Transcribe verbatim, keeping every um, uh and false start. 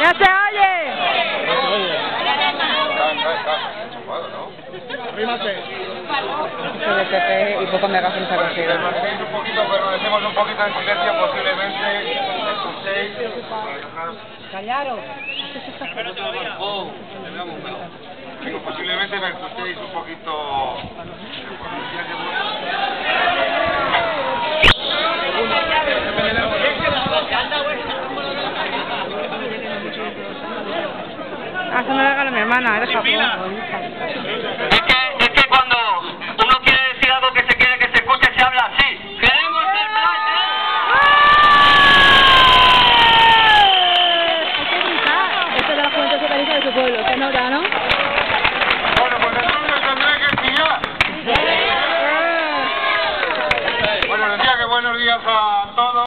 ¡Ya se oye! No se oye. Está, está, está enchufado, ¿no? Arrímate. Se le pepe y poco me hagas un saconcillo. Permanecéis un poquito, permanecemos un poquito en silencio, posiblemente escuchéis. Callaros. Digo, posiblemente me escuchéis un poquito. Ah, se me la regala mi hermana, eres capaz. Es que, es que cuando uno quiere decir algo que se quiere que se escuche, se habla así. ¡Queremos el playa! Hay que gritar. Esto es de la Juventud Socialista de su pueblo, se nota, ¿no? Bueno, pues entonces tendré que pillar. Bueno, decía que buenos días a todos.